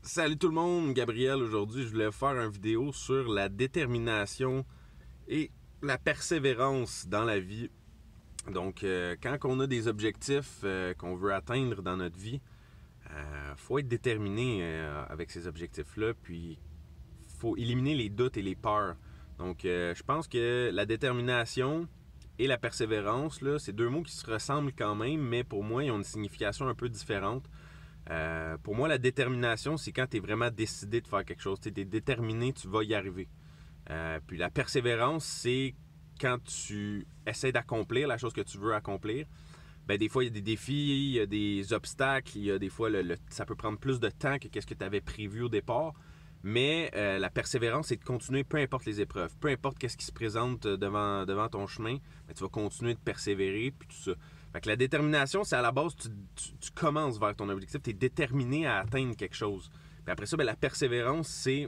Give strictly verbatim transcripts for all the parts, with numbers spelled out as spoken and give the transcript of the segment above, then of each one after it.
Salut tout le monde, Gabriel. Aujourd'hui, je voulais faire une vidéo sur la détermination et la persévérance dans la vie. Donc, euh, quand on a des objectifs euh, qu'on veut atteindre dans notre vie, il euh, faut être déterminé euh, avec ces objectifs-là, puis il faut éliminer les doutes et les peurs. Donc, euh, je pense que la détermination et la persévérance, là, c'est deux mots qui se ressemblent quand même, mais pour moi, ils ont une signification un peu différente. Euh, pour moi, la détermination, c'est quand tu es vraiment décidé de faire quelque chose. Tu es déterminé, tu vas y arriver. Euh, puis la persévérance, c'est quand tu essaies d'accomplir la chose que tu veux accomplir. Ben, des fois, il y a des défis, il y a des obstacles, il y a des fois, le, le, ça peut prendre plus de temps que ce que tu avais prévu au départ. Mais euh, la persévérance, c'est de continuer, peu importe les épreuves, peu importe qu'est-ce qui se présente devant, devant ton chemin, ben, tu vas continuer de persévérer, puis tout ça. Fait que la détermination, c'est à la base, tu, tu, tu commences vers ton objectif, tu es déterminé à atteindre quelque chose. Puis après ça, ben, la persévérance, c'est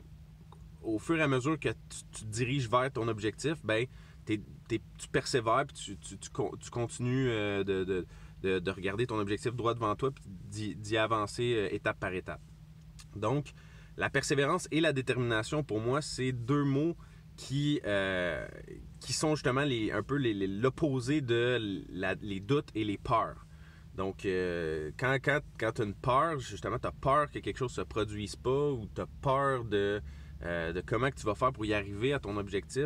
au fur et à mesure que tu, tu te diriges vers ton objectif, ben, t'es, t'es, tu persévères, puis tu, tu, tu, tu continues euh, de, de, de, de regarder ton objectif droit devant toi, puis d'y, d'y avancer euh, étape par étape. Donc, la persévérance et la détermination, pour moi, c'est deux mots qui, euh, qui sont justement les, un peu les, les, l'opposé de la, les doutes et les peurs. Donc, euh, quand, quand, quand tu as une peur, justement, tu as peur que quelque chose ne se produise pas ou tu as peur de, euh, de comment que tu vas faire pour y arriver à ton objectif,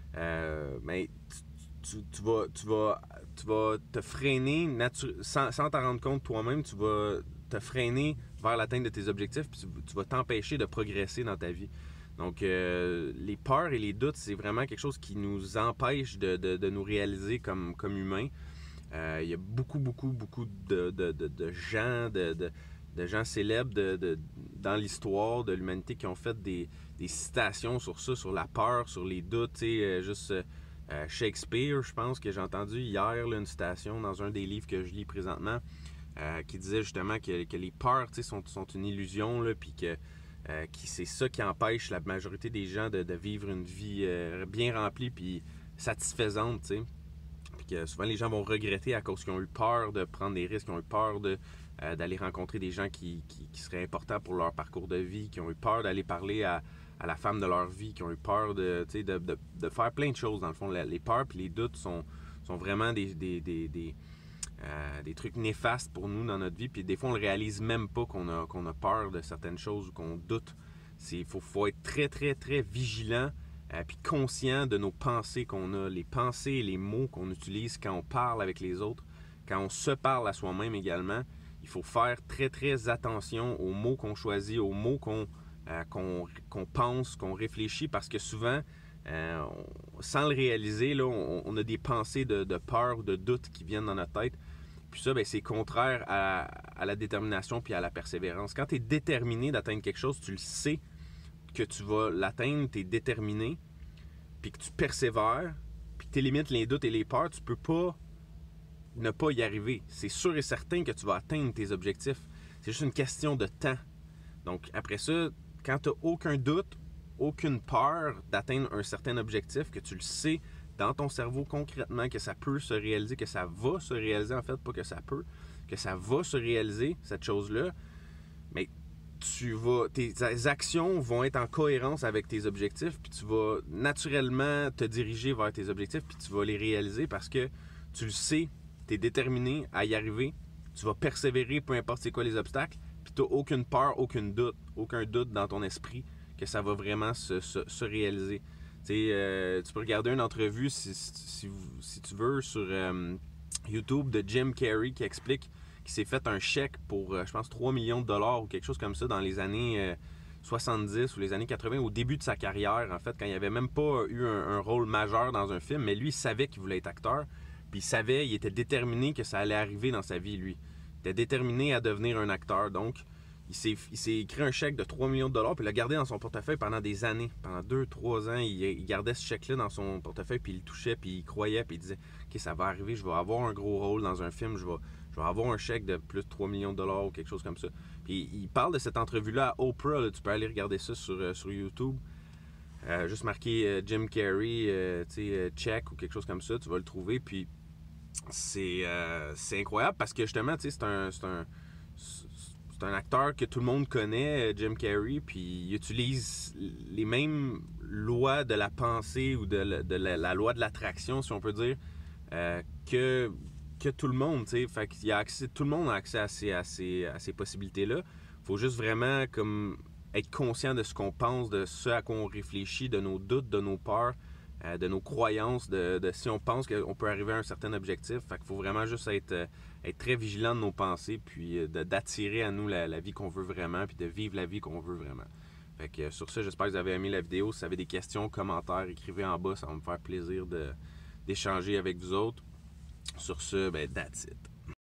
euh, mais tu, tu, tu, vas, tu, vas, tu vas te freiner natu- sans, sans t'en rendre compte toi-même, tu vas te freiner vers l'atteinte de tes objectifs, puis tu, tu vas t'empêcher de progresser dans ta vie. Donc, euh, les peurs et les doutes, c'est vraiment quelque chose qui nous empêche de, de, de nous réaliser comme, comme humains. Euh, il y a beaucoup, beaucoup, beaucoup de, de, de, de gens, de, de, de gens célèbres de, de, dans l'histoire de l'humanité qui ont fait des, des citations sur ça, sur la peur, sur les doutes. Tu sais, euh, juste euh, Shakespeare, je pense que j'ai entendu hier là, une citation dans un des livres que je lis présentement euh, qui disait justement que, que les peurs sont, sont une illusion, là, puis que Euh, qui, c'est ça qui empêche la majorité des gens de, de vivre une vie euh, bien remplie puis satisfaisante, tu sais. Puis que souvent les gens vont regretter à cause qu'ils ont eu peur de prendre des risques, qu'ils ont eu peur de, euh, d'aller rencontrer des gens qui, qui, qui seraient importants pour leur parcours de vie, qui ont eu peur d'aller parler à, à la femme de leur vie, qui ont eu peur de, tu sais, de, de, de faire plein de choses. Dans le fond, les peurs puis les doutes sont, sont vraiment des, des, des, des Euh, des trucs néfastes pour nous dans notre vie, puis des fois on le réalise même pas qu'on a, qu'on a peur de certaines choses ou qu'on doute. Il faut, faut être très très très vigilant euh, puis conscient de nos pensées qu'on a, les pensées et les mots qu'on utilise quand on parle avec les autres, quand on se parle à soi-même également. Il faut faire très très attention aux mots qu'on choisit, aux mots qu'on, euh, qu'on, qu'on pense, qu'on réfléchit, parce que souvent Euh, on, sans le réaliser, là, on, on a des pensées de, de peur ou de doute qui viennent dans notre tête. Puis ça, ben, c'est contraire à, à la détermination puis à la persévérance. Quand tu es déterminé d'atteindre quelque chose, tu le sais que tu vas l'atteindre, tu es déterminé, puis que tu persévères, puis que tu élimines les doutes et les peurs, tu peux pas ne pas y arriver. C'est sûr et certain que tu vas atteindre tes objectifs. C'est juste une question de temps. Donc après ça, quand tu n'as aucun doute, aucune peur d'atteindre un certain objectif, que tu le sais dans ton cerveau concrètement que ça peut se réaliser, que ça va se réaliser en fait, pas que ça peut, que ça va se réaliser, cette chose-là, mais tu vas, tes actions vont être en cohérence avec tes objectifs, puis tu vas naturellement te diriger vers tes objectifs, puis tu vas les réaliser parce que tu le sais, tu es déterminé à y arriver, tu vas persévérer, peu importe c'est quoi les obstacles, puis tu n'as aucune peur, aucun doute, aucun doute dans ton esprit que ça va vraiment se, se, se réaliser. Euh, tu peux regarder une entrevue, si, si, si tu veux, sur euh, YouTube de Jim Carrey qui explique qu'il s'est fait un chèque pour, euh, je pense, trois millions de dollars ou quelque chose comme ça dans les années euh, soixante-dix ou les années quatre-vingts, au début de sa carrière, en fait, quand il n'avait même pas eu un, un rôle majeur dans un film, mais lui, il savait qu'il voulait être acteur, puis il savait, il était déterminé que ça allait arriver dans sa vie, lui. Il était déterminé à devenir un acteur, donc Il s'est, il s'est écrit un chèque de trois millions de dollars, puis il l'a gardé dans son portefeuille pendant des années. Pendant deux trois ans, il, il gardait ce chèque-là dans son portefeuille, puis il le touchait, puis il croyait, puis il disait « Ok, ça va arriver, je vais avoir un gros rôle dans un film, je vais, je vais avoir un chèque de plus de trois millions de dollars ou quelque chose comme ça. » Puis il parle de cette entrevue-là à Oprah, là, tu peux aller regarder ça sur, euh, sur YouTube. Euh, juste marquer euh, Jim Carrey, euh, tu sais, euh, check ou quelque chose comme ça, tu vas le trouver, puis c'est, euh, c'est incroyable parce que justement, tu sais, c'est un... C'est un c'est un acteur que tout le monde connaît, Jim Carrey, puis il utilise les mêmes lois de la pensée ou de la, de la, la loi de l'attraction, si on peut dire, euh, que, que tout le monde, tu sais. Fait qu'il y a accès, tout le monde a accès à ces, à ces, à ces possibilités-là. Faut juste vraiment comme être conscient de ce qu'on pense, de ce à quoi on réfléchit, de nos doutes, de nos peurs, euh, de nos croyances, de, de si on pense qu'on peut arriver à un certain objectif. Fait qu'il faut vraiment juste être, euh, être très vigilant de nos pensées, puis euh, de, d'attirer à nous la, la vie qu'on veut vraiment, puis de vivre la vie qu'on veut vraiment. Fait que euh, sur ça, j'espère que vous avez aimé la vidéo. Si vous avez des questions, commentaires, écrivez en bas, ça va me faire plaisir de, d'échanger avec vous autres. Sur ce, ben, that's it.